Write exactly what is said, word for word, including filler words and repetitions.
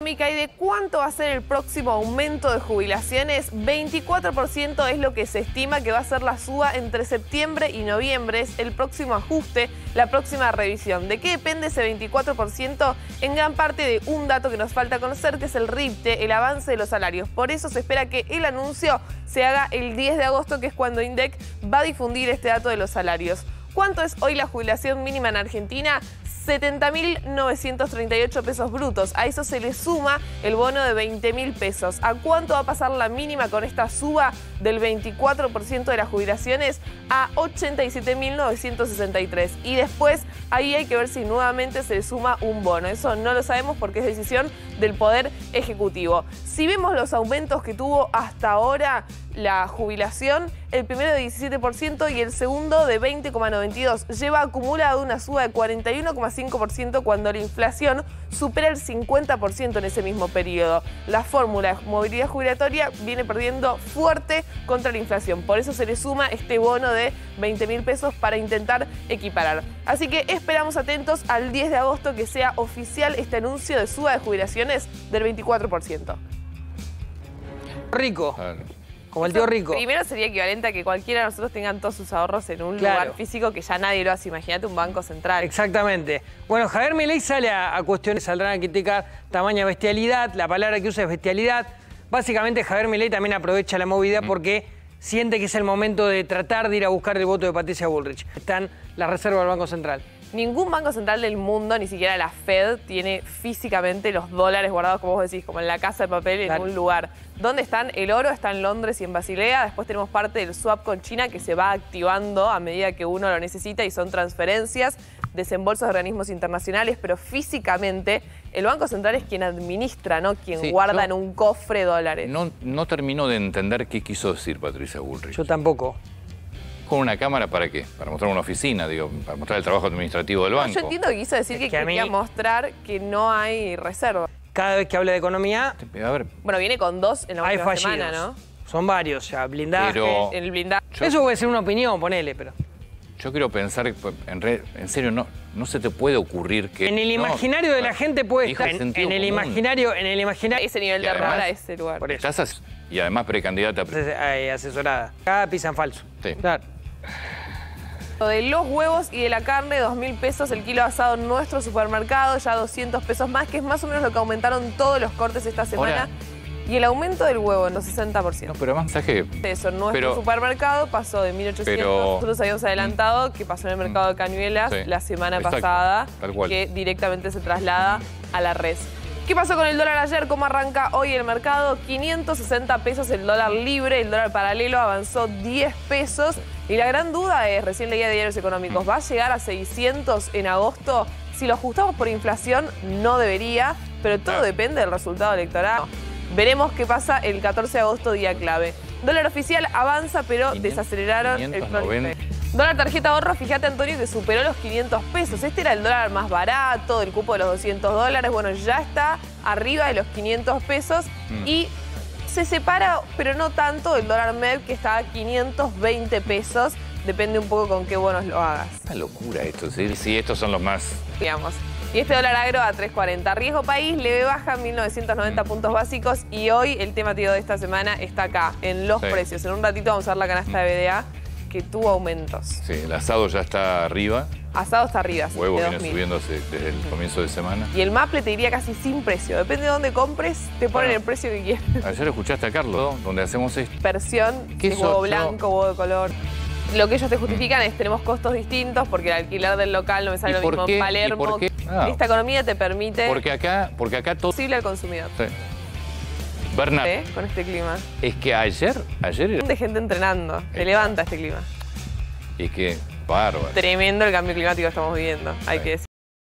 económica y de cuánto va a ser el próximo aumento de jubilaciones. veinticuatro por ciento es lo que se estima que va a ser la suba entre septiembre y noviembre. Es el próximo ajuste, la próxima revisión. ¿De qué depende ese veinticuatro por ciento? En gran parte de un dato que nos falta conocer, que es el R I P T E, el avance de los salarios. Por eso se espera que el anuncio se haga el diez de agosto, que es cuando INDEC va a difundir este dato de los salarios. ¿Cuánto es hoy la jubilación mínima en Argentina? setenta mil novecientos treinta y ocho pesos brutos. A eso se le suma el bono de veinte mil pesos. ¿A cuánto va a pasar la mínima con esta suba del veinticuatro por ciento de las jubilaciones? A ochenta y siete mil novecientos sesenta y tres. Y después ahí hay que ver si nuevamente se le suma un bono. Eso no lo sabemos porque es decisión del Poder Ejecutivo. Si vemos los aumentos que tuvo hasta ahora la jubilación, el primero de diecisiete por ciento y el segundo de veinte coma noventa y dos por ciento. Lleva acumulado una suba de cuarenta y uno coma cinco por ciento cuando la inflación supera el cincuenta por ciento en ese mismo periodo. La fórmula de movilidad jubilatoria viene perdiendo fuerte contra la inflación. Por eso se le suma este bono de veinte mil pesos para intentar equiparar. Así que esperamos atentos al diez de agosto que sea oficial este anuncio de suba de jubilaciones del veinticuatro por ciento. Rico. Claro. Como el tío Rico. Primero sería equivalente a que cualquiera de nosotros tengan todos sus ahorros en un Claro. lugar físico que ya nadie lo hace. Imagínate un banco central. Exactamente. Bueno, Javier Milei sale a, a cuestiones, saldrán a criticar tamaña bestialidad, la palabra que usa es bestialidad. Básicamente Javier Milei también aprovecha la movida porque siente que es el momento de tratar de ir a buscar el voto de Patricia Bullrich. Están las reservas del Banco Central. Ningún banco central del mundo, ni siquiera la Fed, tiene físicamente los dólares guardados, como vos decís, como en la casa de papel, en Claro. un lugar. ¿Dónde están? El oro está en Londres y en Basilea. Después tenemos parte del swap con China que se va activando a medida que uno lo necesita y son transferencias, desembolsos de organismos internacionales, pero físicamente el Banco Central es quien administra, no quien Sí, guarda yo- en un cofre dólares. No, no termino de entender qué quiso decir Patricia Bullrich. Yo tampoco. ¿Con una cámara para qué? Para mostrar una oficina, digo, para mostrar el trabajo administrativo del No, banco. yo entiendo que quiso decir Es que, que a quería mí- mostrar que no hay reserva. Cada vez que habla de economía, A ver, Bueno, viene con dos en la hay última fallidos. semana, ¿no? Son varios ya, blindaje. Pero- El blindaje. yo, Eso puede ser una opinión, ponele, pero... yo quiero pensar, en, re- en serio, no, no se te puede ocurrir que... En el no, imaginario de la gente puede dijo estar... En, sentido en el común. imaginario, en el imaginario... Ese nivel Y de error además- a ese lugar. Por eso. Estás as- y además precandidata... a pre- Eh, asesorada. Cada pisan falso. Sí. Claro. De los huevos y de la carne, dos mil pesos el kilo asado en nuestro supermercado, ya doscientos pesos más, que es más o menos lo que aumentaron todos los cortes esta semana. Ahora- Y el aumento del huevo en los sesenta por No, ciento. pero además, ¿sabes qué? Eso, en nuestro Pero- supermercado pasó de mil ochocientos, pero- nosotros habíamos adelantado que pasó en el mercado de Cañuelas Sí. la semana Exacto, pasada, tal cual. que directamente se traslada a la res. ¿Qué pasó con el dólar ayer? ¿Cómo arranca hoy el mercado? quinientos sesenta pesos el dólar libre, el dólar paralelo avanzó diez pesos. Y la gran duda es, recién leía de Diarios Económicos, ¿va a llegar a seiscientos en agosto? Si lo ajustamos por inflación, no debería, pero todo Claro. depende del resultado electoral. Veremos qué pasa el catorce de agosto, día clave. Dólar oficial avanza, pero quinientos, desaceleraron quinientos el noventa. Dólar tarjeta ahorro, fíjate Antonio, que superó los quinientos pesos. Este era el dólar más barato, el cupo de los doscientos dólares. Bueno, ya está arriba de los quinientos pesos Mm. y se separa, pero no tanto, del dólar M E P, que está a quinientos veinte pesos. Depende un poco con qué bonos lo hagas, Una locura esto, ¿sí? Sí, estos son los más... digamos. Y este dólar agro a tres cuarenta. Riesgo país, leve baja, mil novecientos noventa puntos básicos. Y hoy el tema tío de esta semana está acá, en los Sí. precios. En un ratito vamos a ver la canasta de B D A, que tuvo aumentos. Sí, el asado ya está arriba, Asado está arriba, huevo de viene dos mil. subiéndose desde el comienzo de semana. Y el Maple te diría casi sin precio. Depende de dónde compres, te ponen Bueno. el precio que quieres. Ayer escuchaste a Carlos, donde hacemos esto. Versión, ¿Qué si es huevo soy yo? blanco, huevo de color. Lo que ellos te justifican es tenemos costos distintos porque el alquiler del local no me sale ¿Y lo por mismo qué? en ¿Y Palermo. por qué? Ah. Esta economía te permite Porque acá, porque acá todo... posible al consumidor. Sí. Bernard, ¿Eh? Con este clima. es que ayer, ayer era... De gente entrenando. Te levanta este clima. Es que, bárbaro. Tremendo el cambio climático que estamos viviendo, hay Sí. que decir.